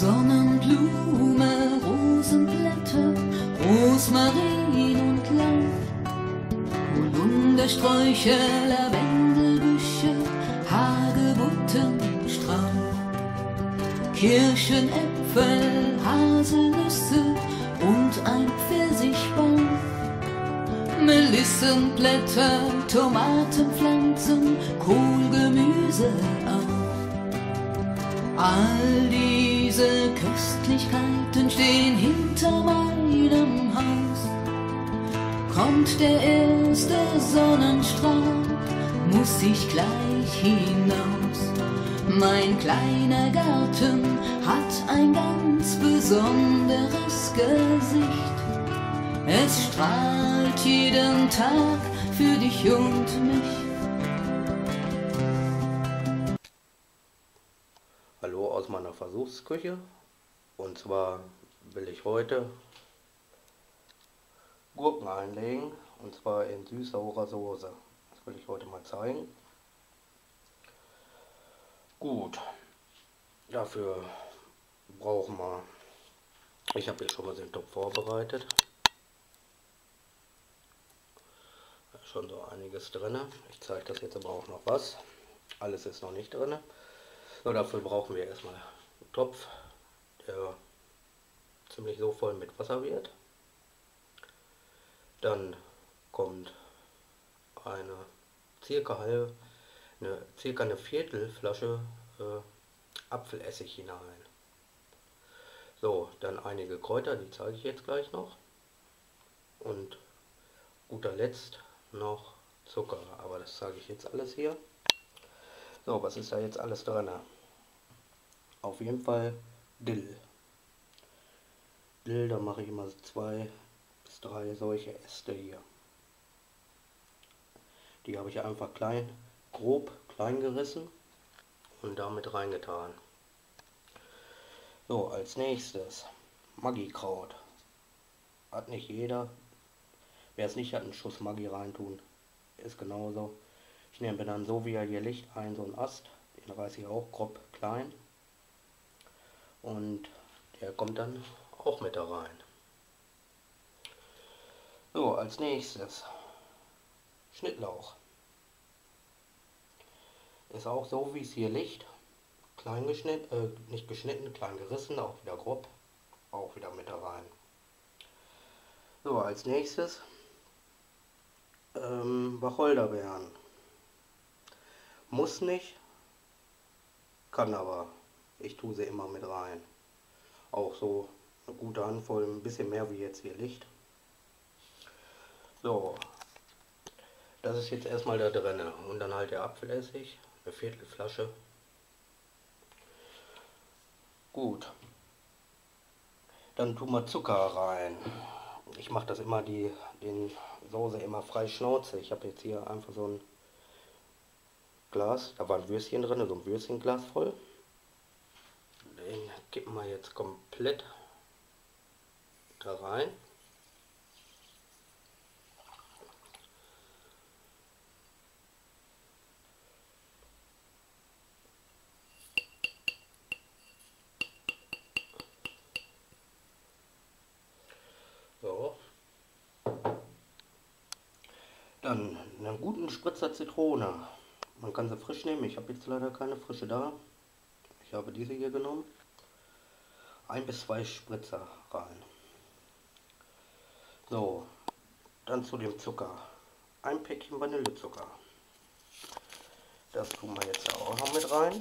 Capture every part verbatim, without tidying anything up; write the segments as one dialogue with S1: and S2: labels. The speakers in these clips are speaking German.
S1: Sonnenblume, Rosenblätter, Rosmarin und Laub, Holundersträucher, Lavendelbüsche, Hagebuttenstrauch, Kirschen, Äpfel, Haselnüsse und ein Pfirsichbaum, Melissenblätter, Tomatenpflanzen, Kohlgemüse auch. All diese Köstlichkeiten stehen hinter meinem Haus. Kommt der erste Sonnenstrahl, muss ich gleich hinaus. Mein kleiner Garten hat ein ganz besonderes Gesicht. Es strahlt jeden Tag für dich und mich.
S2: Hallo aus meiner Versuchsküche, und zwar will ich heute Gurken einlegen, und zwar in süß-saurer Soße. Das will ich heute mal zeigen. Gut, dafür brauchen wir, ich habe jetzt schon mal den Topf vorbereitet, da ist schon so einiges drin. Ich zeige das jetzt aber auch noch was, alles ist noch nicht drin. So, dafür brauchen wir erstmal einen Topf, der ziemlich so voll mit Wasser wird. Dann kommt eine circa halbe, eine circa eine Viertelflasche äh, Apfelessig hinein. So, dann einige Kräuter, die zeige ich jetzt gleich noch. Und guter Letzt noch Zucker, aber das zeige ich jetzt alles hier. So, was ist da jetzt alles drin? Auf jeden Fall Dill. Dill, da mache ich immer zwei bis drei solche Äste hier. Die habe ich einfach klein, grob klein gerissen und damit reingetan. So, als nächstes Maggi-Kraut. Hat nicht jeder. Wer es nicht hat, einen Schuss Maggi reintun. Ist genauso. Ich nehme dann, so wie er hier liegt, einen so einen Ast. Den reiße ich auch grob klein. Und der kommt dann auch mit da rein. So, als nächstes Schnittlauch. Ist auch so, wie es hier liegt. Klein geschnitten, äh, nicht geschnitten, klein gerissen, auch wieder grob. Auch wieder mit da rein. So, als nächstes ähm, Wacholderbeeren. Muss nicht, kann aber. Ich tue sie immer mit rein. Auch so eine gute Handvoll, ein bisschen mehr wie jetzt hier liegt. So, das ist jetzt erstmal da drin. Und dann halt der Apfelessig, eine Viertelflasche. Gut. Dann tun wir Zucker rein. Ich mache das immer, die den Soße immer frei Schnauze. Ich habe jetzt hier einfach so ein Glas, da war ein Würstchen drin, so ein Würstchenglas voll. Den kippen wir jetzt komplett da rein. So. Dann einen guten Spritzer Zitrone. Man kann sie frisch nehmen, ich habe jetzt leider keine frische da. Ich habe diese hier genommen. Ein bis zwei Spritzer rein. So, dann zu dem Zucker. Ein Päckchen Vanillezucker. Das tun wir jetzt auch noch mit rein.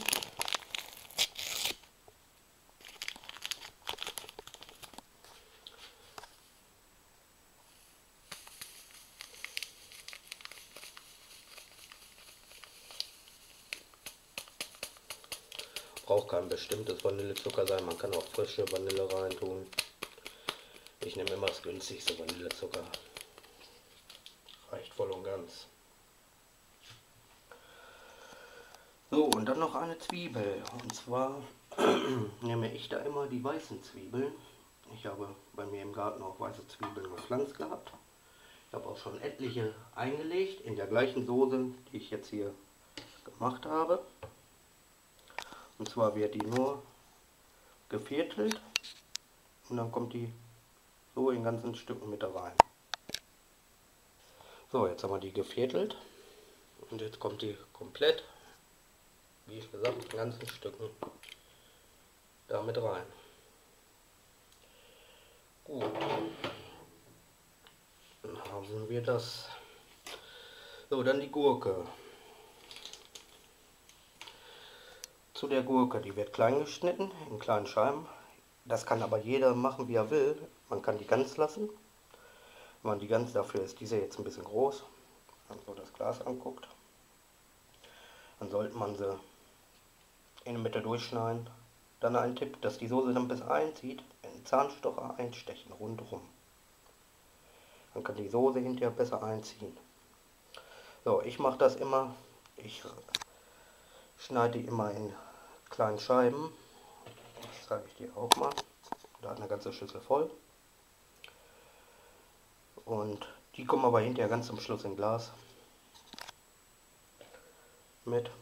S2: Braucht kein bestimmtes Vanillezucker sein, man kann auch frische Vanille rein tun. Ich nehme immer das günstigste Vanillezucker. Reicht voll und ganz. So, und dann noch eine Zwiebel. Und zwar nehme ich da immer die weißen Zwiebeln. Ich habe bei mir im Garten auch weiße Zwiebeln gepflanzt gehabt. Ich habe auch schon etliche eingelegt in der gleichen Soße, die ich jetzt hier gemacht habe. Und zwar wird die nur geviertelt und dann kommt die so in ganzen Stücken mit da rein. So, jetzt haben wir die geviertelt und jetzt kommt die komplett, wie ich gesagt, in ganzen Stücken da mit rein. Gut, dann haben wir das. So, dann die Gurke. Zu der Gurke, die wird klein geschnitten, in kleinen Scheiben. Das kann aber jeder machen, wie er will. Man kann die ganz lassen. Wenn man die ganz, dafür ist diese jetzt ein bisschen groß, wenn man so das Glas anguckt, dann sollte man sie in der Mitte durchschneiden. Dann ein Tipp, dass die Soße dann bis einzieht, in den Zahnstocher einstechen, rundherum. Dann kann die Soße hinterher besser einziehen. So, ich mache das immer, ich schneide die immer in kleinen Scheiben. Das zeige ich dir auch mal. Da hat eine ganze Schüssel voll. Und die kommen aber hinterher ganz zum Schluss in Glas mit.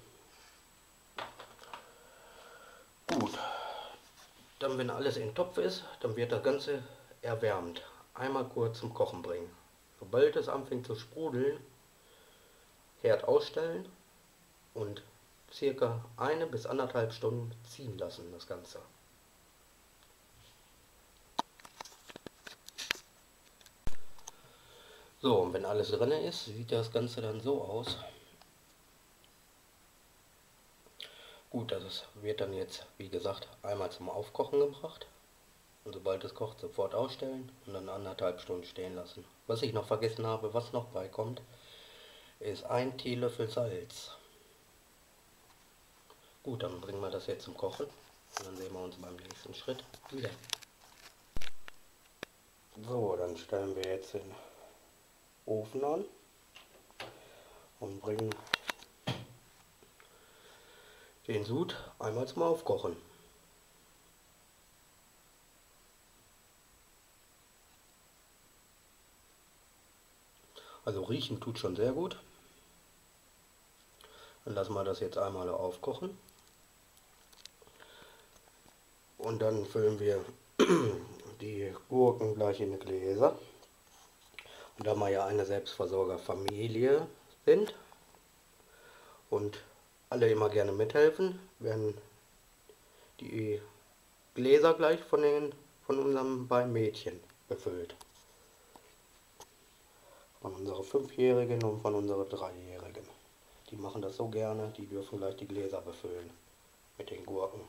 S2: Gut, dann wenn alles in den Topf ist, dann wird das Ganze erwärmt. Einmal kurz zum Kochen bringen. Sobald es anfängt zu sprudeln, Herd ausstellen und circa eine bis anderthalb Stunden ziehen lassen das Ganze. So, und wenn alles drin ist, sieht das Ganze dann so aus. Gut, das wird dann jetzt, wie gesagt, einmal zum Aufkochen gebracht. Und sobald es kocht, sofort ausstellen und dann anderthalb Stunden stehen lassen. Was ich noch vergessen habe, was noch beikommt, ist ein Teelöffel Salz. Gut, dann bringen wir das jetzt zum Kochen. Und dann sehen wir uns beim nächsten Schritt wieder. So, dann stellen wir jetzt den Ofen an und bringen den Sud einmal zum Aufkochen. Also riechen tut schon sehr gut. Dann lassen wir das jetzt einmal aufkochen. Und dann füllen wir die Gurken gleich in die Gläser. Und da wir ja eine Selbstversorgerfamilie sind und alle immer gerne mithelfen, werden die Gläser gleich von, den, von unseren beiden Mädchen befüllt. Von unserer Fünfjährigen und von unserer Dreijährigen. Die machen das so gerne, die dürfen gleich die Gläser befüllen mit den Gurken.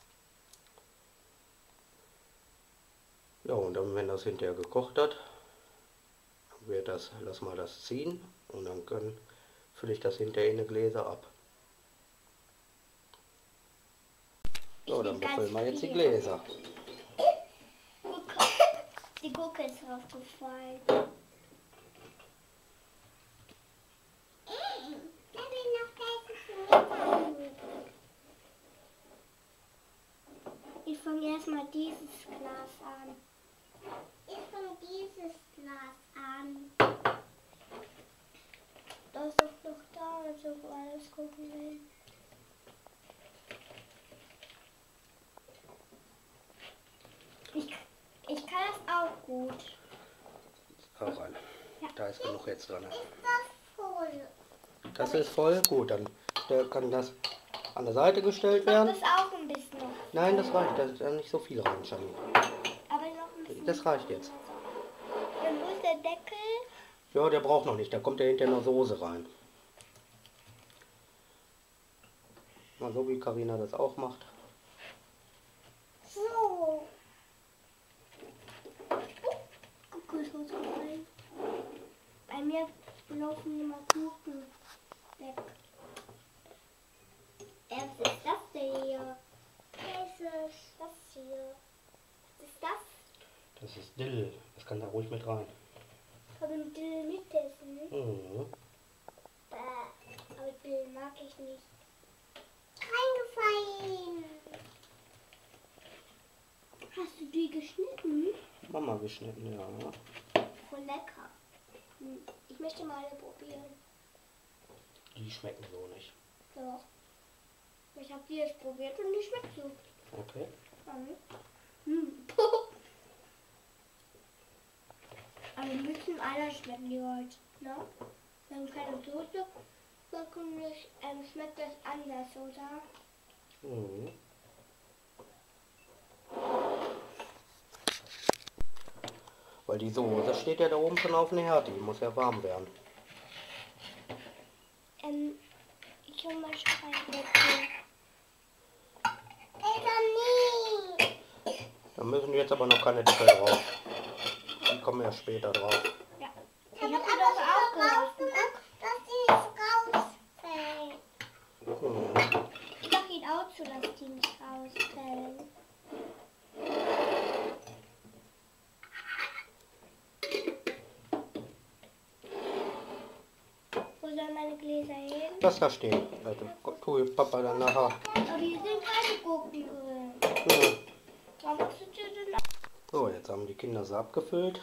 S2: Ja, und dann, wenn das hinterher gekocht hat, wird das, lass mal das ziehen und dann können, fülle ich das hinterher in die Gläser ab. So, dann befüllen wir jetzt die Gläser.
S3: Die Gurke ist rausgefallen. Ich fange erstmal dieses Glas an. Ich fange dieses Glas an. Da ist doch noch da, also alles gucken will. Ich, ich kann das auch gut.
S2: Auch eine.
S3: Ja.
S2: Da ist genug jetzt dran.
S3: Ist das voll?
S2: Das ist voll gut, dann kann das an der Seite gestellt
S3: Mach
S2: werden.
S3: das auch ein bisschen noch.
S2: Nein, das reicht, da ist nicht so viel rein, Janine.
S3: Aber noch ein bisschen.
S2: Das reicht jetzt.
S3: Dann muss der Deckel.
S2: Ja, der braucht noch nicht, da kommt ja hinterher noch Soße rein. Mal so wie Carina das auch macht.
S3: So. Guck, ist rausgefallen. Bei mir laufen immer Kuchen weg. Was ist das denn hier? Was ist das hier? Was ist das?
S2: Das ist Dill, das kann da ruhig mit rein.
S3: Kann man Dill mitessen?
S2: Mhm.
S3: Bäh, aber Dill mag ich nicht. Reingefallen. Hast du die geschnitten?
S2: Mama geschnitten, ja.
S3: Voll lecker. Ich möchte mal probieren.
S2: Die schmecken so nicht.
S3: Doch. Ich habe die jetzt probiert und die schmeckt so.
S2: Okay.
S3: Hm. Aber ein bisschen anders schmecken die heute, ne? Wir haben keine Soße, dann ähm, schmeckt das anders, oder?
S2: Mhm. Weil die Soße steht ja da oben schon auf dem Herd, die muss ja warm werden.
S3: Ähm, ich hol mal Speiselecke. nie!
S2: Da müssen jetzt aber noch keine Deckel drauf. Die kommen ja später drauf.
S3: Ja. Ich hab die doch aufgelassen. Dass die nicht rausfällt.
S2: Mhm.
S3: Ich mach ihn auch zu, dass die nicht rausfällt. Wo sollen meine Gläser hin?
S2: Lass da stehen. Also, tu Papa dann nachher.
S3: Aber hier sind keine Gurken drin.
S2: Ja.
S3: Warum machst du dir denn noch?
S2: So, jetzt haben die Kinder sie abgefüllt.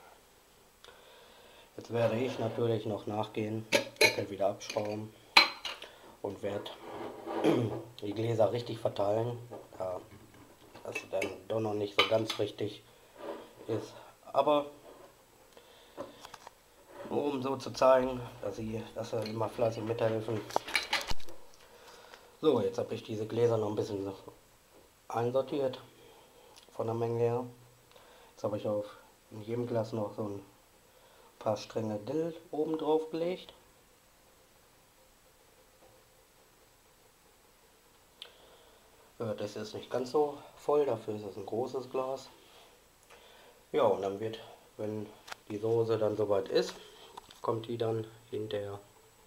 S2: Jetzt werde ich natürlich noch nachgehen, Deckel wieder abschrauben und werde die Gläser richtig verteilen, da das dann doch noch nicht so ganz richtig ist. Aber nur um so zu zeigen, dass sie, dass sie immer fleißig mithelfen. So, jetzt habe ich diese Gläser noch ein bisschen einsortiert von der Menge her. Jetzt habe ich auf in jedem Glas noch so ein paar Stränge Dill oben drauf gelegt. Das ist nicht ganz so voll, dafür ist es ein großes Glas. Ja, und dann wird, wenn die Soße dann soweit ist, kommt die dann hinterher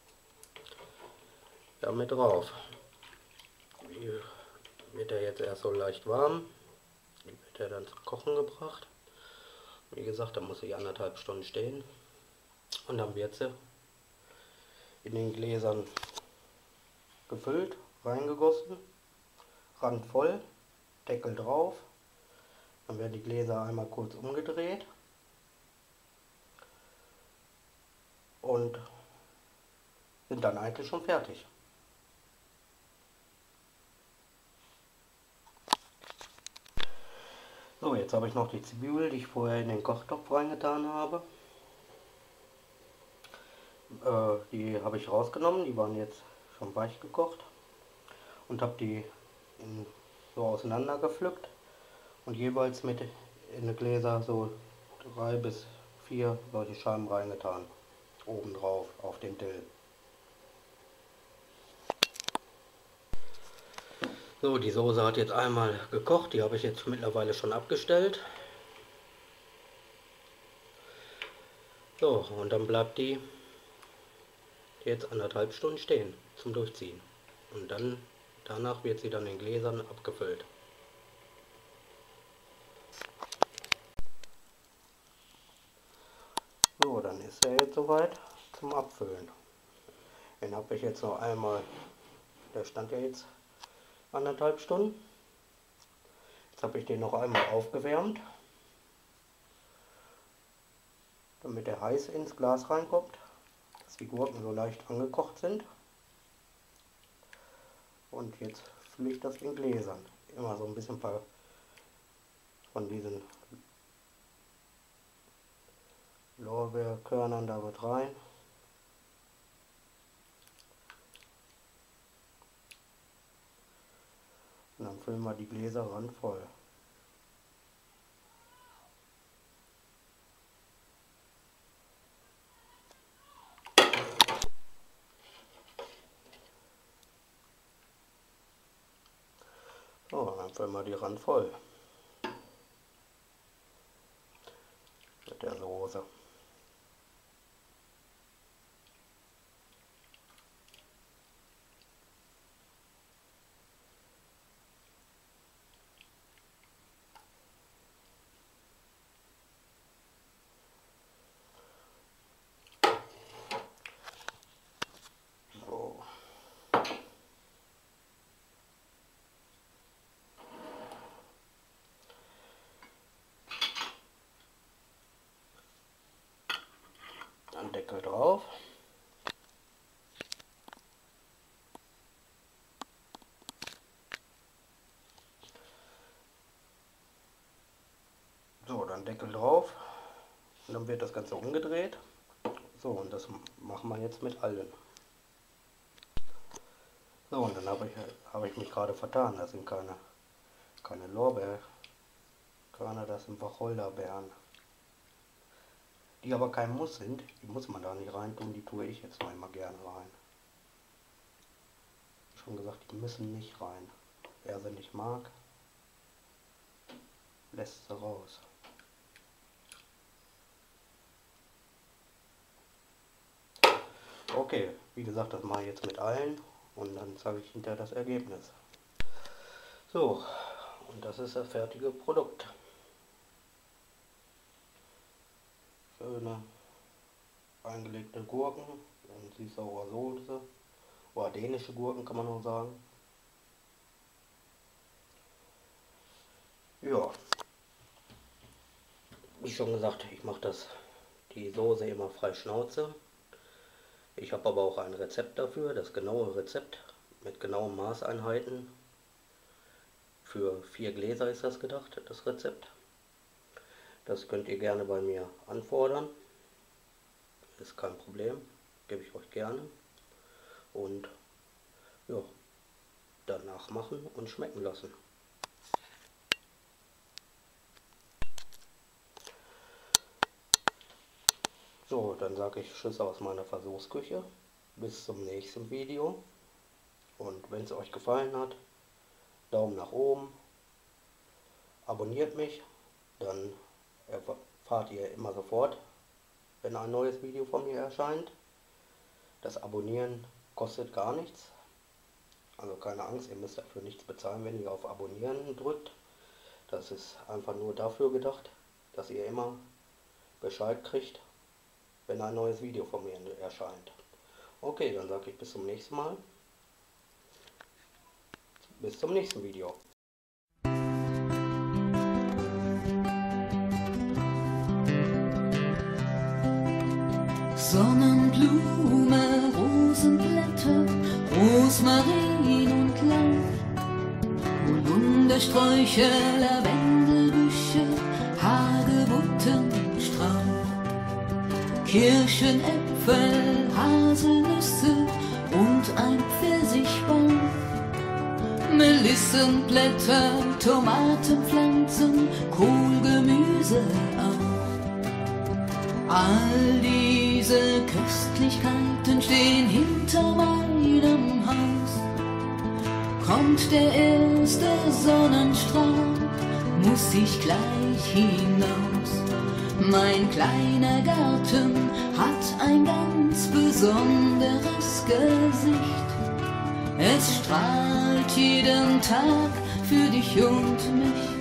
S2: ja, mit drauf. Die wird ja jetzt erst so leicht warm, die wird ja dann zum Kochen gebracht. Wie gesagt, da muss sie anderthalb Stunden stehen und dann wird sie in den Gläsern gefüllt, reingegossen, Rand voll, Deckel drauf, dann werden die Gläser einmal kurz umgedreht und sind dann eigentlich schon fertig. So, jetzt habe ich noch die Zwiebel, die ich vorher in den Kochtopf reingetan habe. Äh, die habe ich rausgenommen, die waren jetzt schon weich gekocht und habe die in, so auseinander gepflückt und jeweils mit in die Gläser so drei bis vier solche Scheiben reingetan, oben drauf auf den Dill. So, die Soße hat jetzt einmal gekocht, die habe ich jetzt mittlerweile schon abgestellt. So, und dann bleibt die jetzt anderthalb Stunden stehen zum Durchziehen. Und dann danach wird sie dann in Gläsern abgefüllt. So, dann ist er jetzt soweit zum Abfüllen. Den habe ich jetzt noch einmal, der stand ja jetzt anderthalb Stunden. Jetzt habe ich den noch einmal aufgewärmt, damit er heiß ins Glas reinkommt, dass die Gurken so leicht angekocht sind. Und jetzt fülle ich das in Gläsern. Immer so ein bisschen paar von diesen Lorbeerkörnern da mit rein. Und dann füllen wir die Gläser randvoll. So, dann füllen wir die randvoll mit der Soße. So. Dann Deckel drauf. Deckel drauf und dann wird das Ganze umgedreht. So, und das machen wir jetzt mit allen. So, und dann habe ich, hab ich mich gerade vertan. Das sind keine, keine Lorbeerkörner, das sind Wacholderbeeren. Die aber kein Muss sind, die muss man da nicht rein tun, die tue ich jetzt noch immer gerne rein. Schon gesagt, die müssen nicht rein. Wer sie nicht mag, lässt sie raus. Okay, wie gesagt, das mache ich jetzt mit allen und dann zeige ich hinterher das Ergebnis. So, und das ist das fertige Produkt. Schöne eingelegte Gurken und süß-saure Soße. Oder dänische Gurken kann man auch sagen. Ja. Wie schon gesagt, ich mache das die Soße immer frei Schnauze. Ich habe aber auch ein Rezept dafür, das genaue Rezept mit genauen Maßeinheiten. Für vier Gläser ist das gedacht, das Rezept. Das könnt ihr gerne bei mir anfordern. Ist kein Problem, gebe ich euch gerne. Und ja, danach machen und schmecken lassen. So, dann sage ich Tschüss aus meiner Versuchsküche. Bis zum nächsten Video. Und wenn es euch gefallen hat, Daumen nach oben. Abonniert mich, dann erfahrt ihr immer sofort, wenn ein neues Video von mir erscheint. Das Abonnieren kostet gar nichts. Also keine Angst, ihr müsst dafür nichts bezahlen, wenn ihr auf Abonnieren drückt. Das ist einfach nur dafür gedacht, dass ihr immer Bescheid kriegt, wenn ein neues Video von mir erscheint. Okay, dann sage ich bis zum nächsten Mal. Bis zum nächsten Video.
S1: Sonnenblume, Rosenblätter, Rosmarin und Laub, Holundersträucher, Lavendelbüsche, Hagebuttenstrauch, Kirschen, Äpfel, Haselnüsse und ein Pfirsichbaum, Melissenblätter, Tomatenpflanzen, Kohlgemüse auch. All diese Köstlichkeiten stehen hinter meinem Haus. Kommt der erste Sonnenstrahl, muss ich gleich hinaus. Mein kleiner Garten hat ein ganz besonderes Gesicht. Es strahlt jeden Tag für dich und mich.